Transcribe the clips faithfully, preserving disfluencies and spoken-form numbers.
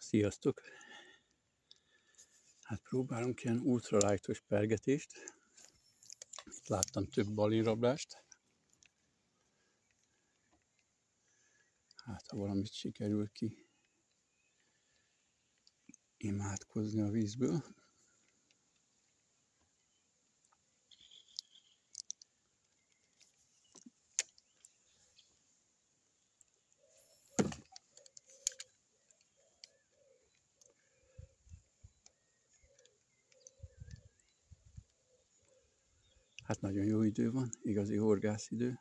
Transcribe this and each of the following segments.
Sziasztok! Hát próbálunk ilyen ultralájtos pergetést. Itt láttam több balinrablást. Hát ha valamit sikerül ki imádkozni a vízből. Hát nagyon jó idő van, igazi horgászidő.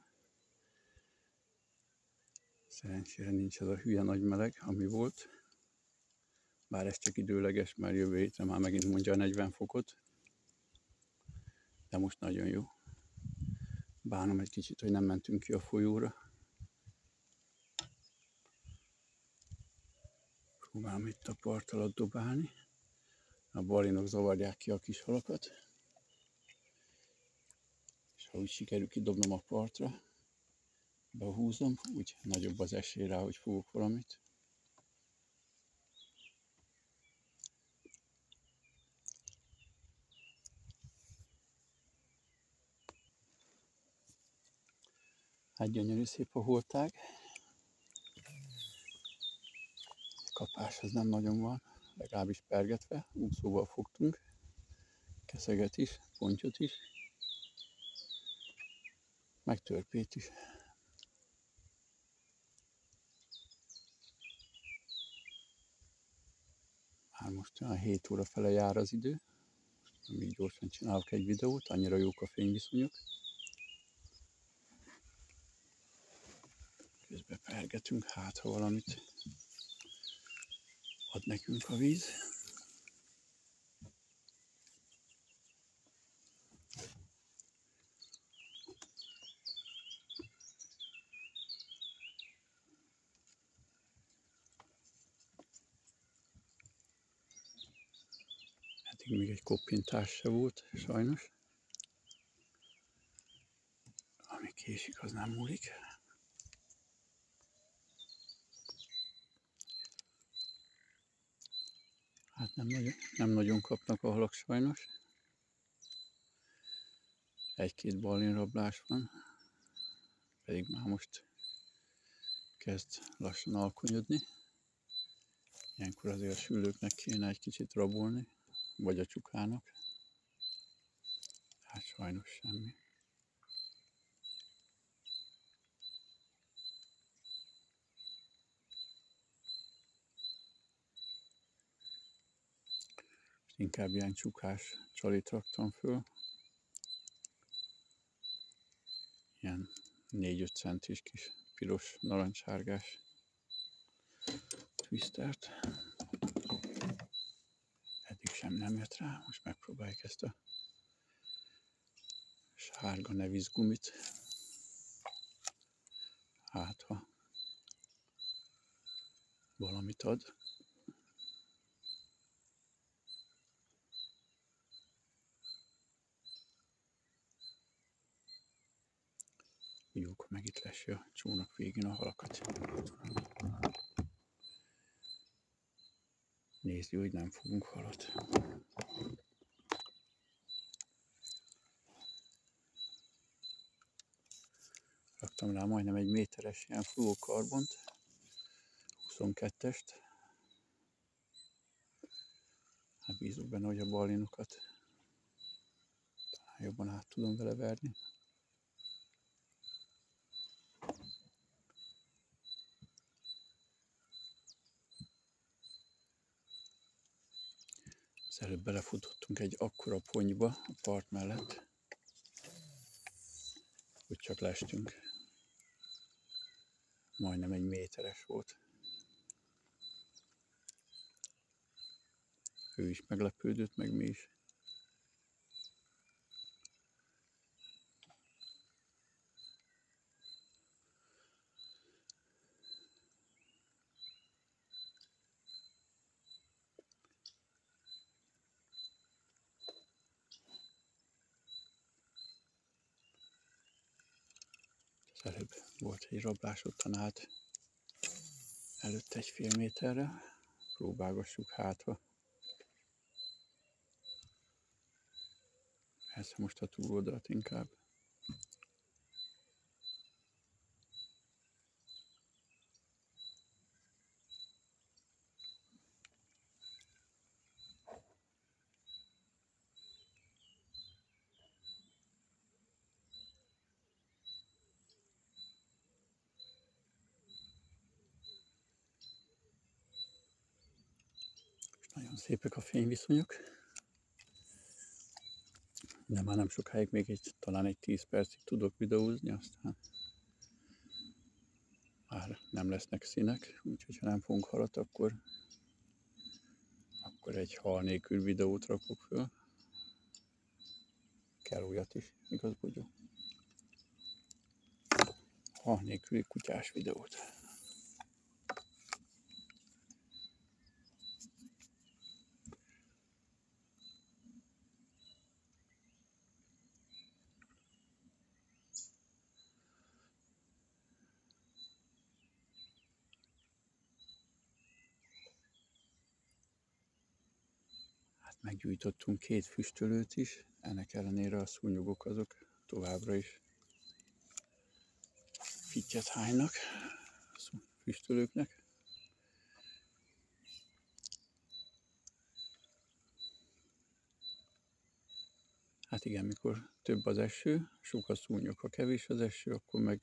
Szerencsére nincs az a hülye nagy meleg, ami volt. Bár ez csak időleges, mert jövő hétre már megint mondja a negyven fokot. De most nagyon jó. Bánom egy kicsit, hogy nem mentünk ki a folyóra. Próbálom itt a part alatt dobálni. A balinok zavarják ki a kis halakat. És ha úgy sikerül kidobnom a partra, behúzom, úgy nagyobb az esély rá, hogy fogok valamit. Hát gyönyörű szép a holtág. Kapás az nem nagyon van, legalábbis pergetve, úszóval fogtunk. Keszeget is, pontyot is, meg törpét is. Már most olyan hét óra fele jár az idő. Most még gyorsan csinálok egy videót, annyira jók a fényviszonyok. Közben pergetünk, hát ha valamit ad nekünk a víz. Eddig még egy koppintás se volt, sajnos. Ami késik, az nem múlik. Hát nem nagyon, nem nagyon kapnak a halak sajnos. Egy-két balinrablás van, pedig már most kezd lassan alkonyodni. Ilyenkor azért a sülőknek kéne egy kicsit rabolni, vagy a csukának. Hát sajnos semmi. Inkább ilyen csukás csalit raktam föl. Ilyen négy-öt centis kis piros, narancssárgás twistert. Eddig sem nem jött rá, most megpróbáljuk ezt a sárga nevizgumit. Hát ha valamit ad. Jó, akkor meg itt lesi a csónak végén a halakat. Nézd, hogy nem fogunk halat. Raktam rá majdnem egy méteres ilyen fluorokarbont, huszonkettest. Hát bízok benne, hogy a balinokat talán jobban át tudom vele verni. Az előbb belefutottunk egy akkora ponyba a part mellett, hogy csak lestünk. Majdnem egy méteres volt. Ő is meglepődött, meg mi is. Az előbb volt egy rablás ottan át, előtte egy fél méterre. próbálgassuk hátra. Persze most a túloldalt inkább. Nagyon szépek a fényviszonyok, de már nem sokáig, még egy, talán egy tíz percig tudok videózni, aztán már nem lesznek színek, úgyhogy ha nem fogunk halat, akkor, akkor egy hal nélkül videót rakok föl. Kell olyat is, igaz, Bogyó? Hal nélküli kutyás videót. Meggyújtottunk két füstölőt is, ennek ellenére a szúnyogok azok továbbra is fittyet hánynak a füstölőknek. Hát igen, mikor több az eső, sok a szúnyog, ha kevés az eső, akkor meg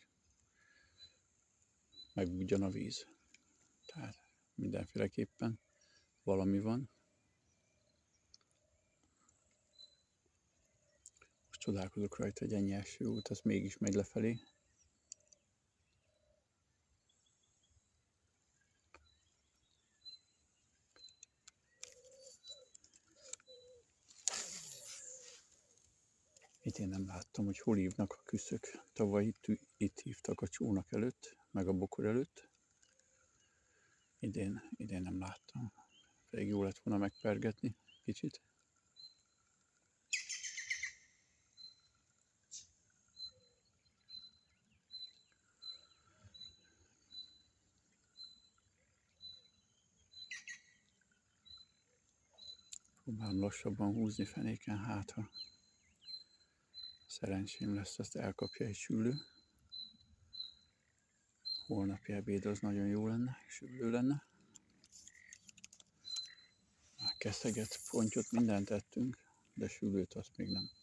megbudjan a víz. Tehát mindenféleképpen valami van. Csodálkozok rajta, hogy ennyi eső út, az mégis megy lefelé. Itt én nem láttam, hogy hol hívnak a küszök. Tavaly itt, itt hívtak a csónak előtt, meg a bokor előtt. Idén, idén nem láttam. Pedig jó lett volna megpergetni kicsit. Próbálom lassabban húzni fenéken, hát ha szerencsém lesz, azt elkapja egy sülő. Holnapi ebéd az nagyon jó lenne, sülő lenne. Már keszeget, pontyot, mindent ettünk, de sülőt azt még nem.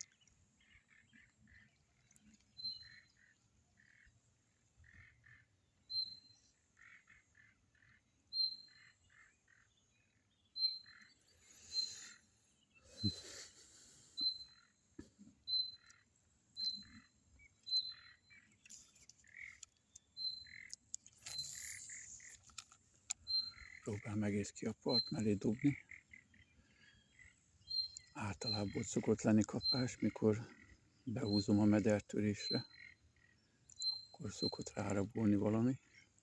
Próbálom egész ki a part mellé dobni. Általában ott szokott lenni kapás, mikor behúzom a medertörésre, akkor szokott rárabolni valami.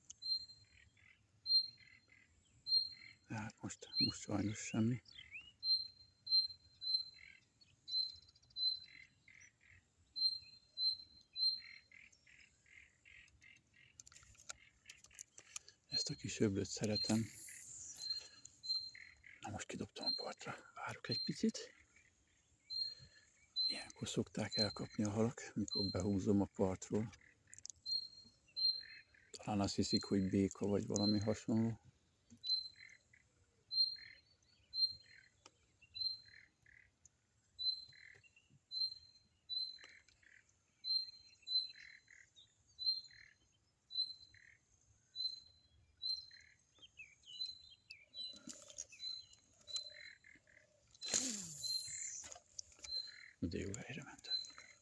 De hát most, most sajnos semmi. Ezt a kis öblöt szeretem. Na most kidobtam a partra. Várok egy picit. Ilyenkor szokták elkapni a halak, mikor behúzom a partról. Talán azt hiszik, hogy béka vagy valami hasonló. De jó helyre ment.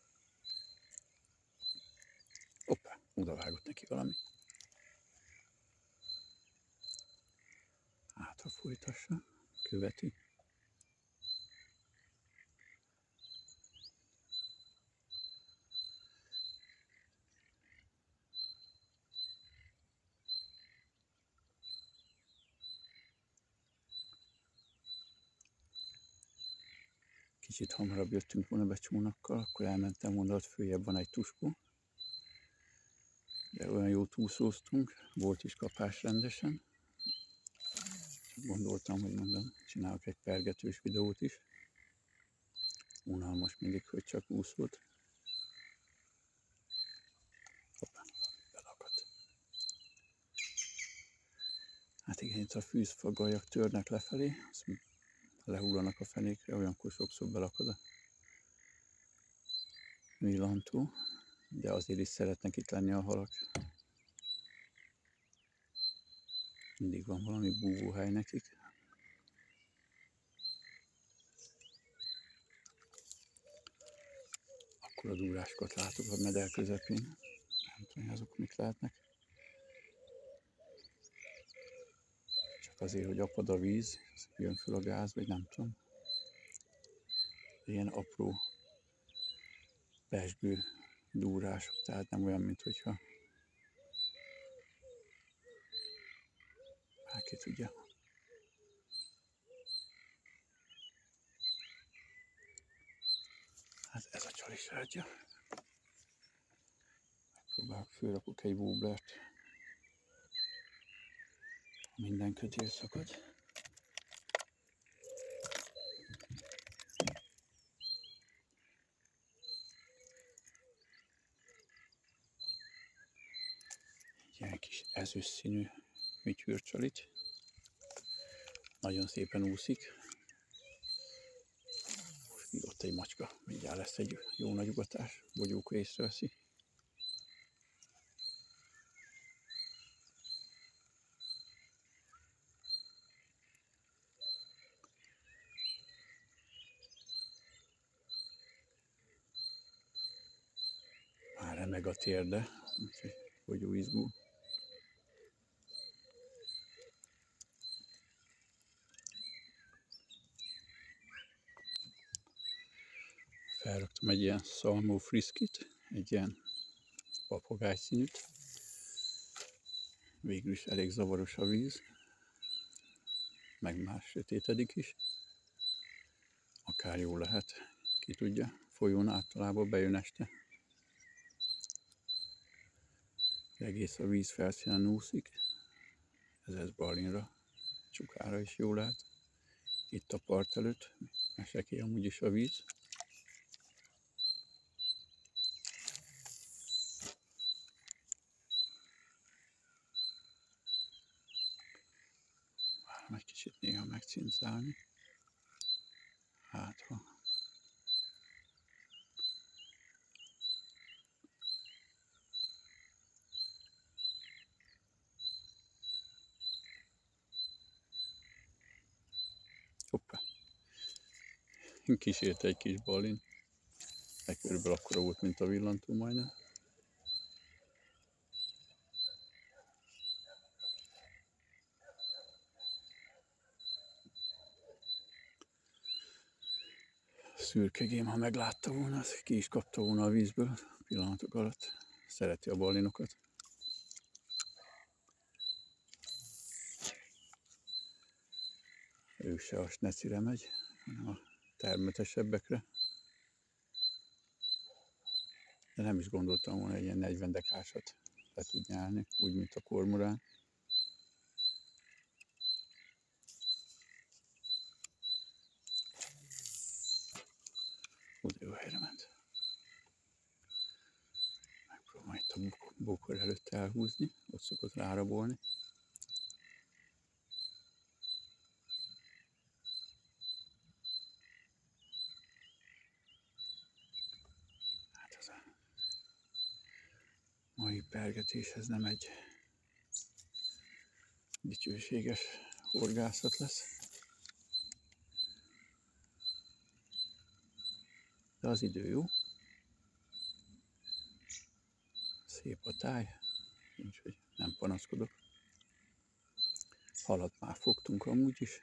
Hoppá, oda vágott neki valami. Hát, ha folytassa, követi. Kicsit hamarabb jöttünk volna be csónakkal, akkor elmentem volna, ott följebb van egy tuskó. De olyan jót úszóztunk, volt is kapás rendesen. Gondoltam, hogy mondom, csinálok egy pergetős videót is. Unalmas mindig, hogy csak úszót. Hoppá, belakadt. Hát igen, itt a fűzfagajak törnek lefelé, azt lehullanak a fenékre, olyankor sokszor belakad a villantó, de azért is szeretnek itt lenni a halak. Mindig van valami búvóhely nekik. Akkor a dúrásokat látok a meder közepén. Nem tudom, azok mik lehetnek. Csak azért, hogy apad a víz, jön föl a gáz, vagy nem tudom. Ilyen apró pezsgő dúrások, tehát nem olyan, mint hogyha bárki tudja. Hát ez a csali sárgya. Megpróbálok, fölrakok egy wobblert. Minden kötél szakad. Egy ilyen kis ezüst színű mityűrcsalit. Nagyon szépen úszik. Most ott egy macska, mindjárt lesz egy jó nagy ugatás, bogyóka észreveszi. Már remeg a térde, úgyhogy bogyó izgul. Felraktam egy ilyen szalmó friszkit, egy ilyen papagáj színűt. Végül is elég zavaros a víz, meg már sötétedik is. Akár jó lehet, ki tudja, folyón általában bejön este. Egész a víz felszínen úszik, ez ez balinra, csukára is jó lehet. Itt a part előtt, mesekély amúgy is a víz. Várom egy kicsit néha megcincálni. Hát ha. Hoppá. Kísérte egy kis balin. Egy körülbelül akkora volt, mint a villantó majdnem. Szürkegém, ha meglátta volna, az ki is kapta volna a vízből pillanatok alatt. Szereti a balinokat. Ő se a snecire megy, hanem a termetesebbekre. De nem is gondoltam volna, hogy ilyen negyven dekásat le tud nyálni, úgy, mint a kormorán. Úgy jó helyre ment. Megpróbálom itt a bokor előtt elhúzni, ott szokott rárabolni. Hát ez a mai pergetéshez nem egy dicsőséges horgászat lesz. De az idő jó. Szép a táj, úgyhogy nem panaszkodok. Halat már fogtunk amúgy is.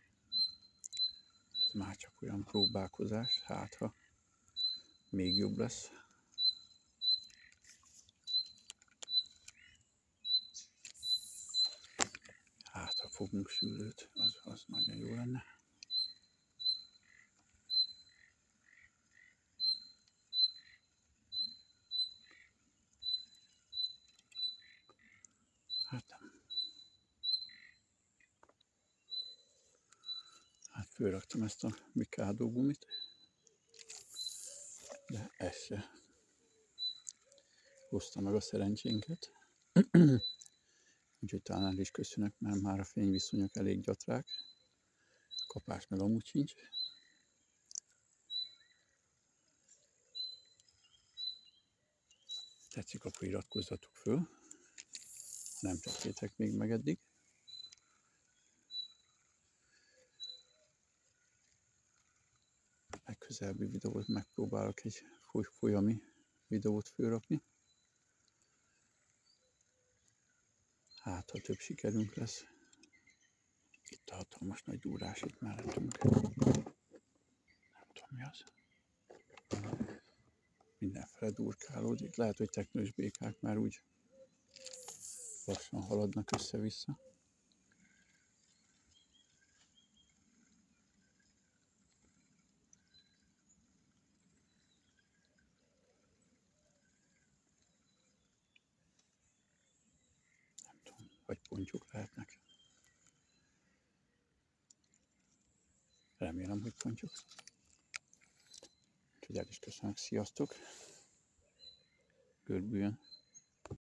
Ez már csak olyan próbálkozás, hát ha még jobb lesz. Hát ha fogunk sülőt, az, az nagyon jó lenne. Hát nem. fölraktam ezt a Mikado gumit, de ez se hozta meg a szerencsénket. Úgyhogy talán el is köszönök, mert már a fényviszonyok elég gyatrák. Kapás meg amúgy sincs. Tetszik, akkor iratkozzatok föl. Nem tettétek még meg eddig. Legközelebbi videót megpróbálok egy folyami videót fölrakni. Hát, ha több sikerünk lesz. Itt a hatalmas nagy durrás itt mellettünk. Nem tudom, mi az. Mindenfele durkálódik. Lehet, hogy teknős békák már úgy lassan haladnak össze-vissza. Nem tudom, vagy pontyok lehetnek. Remélem, hogy pontyok. Úgyhogy el is köszönök, sziasztok! Görbüljön!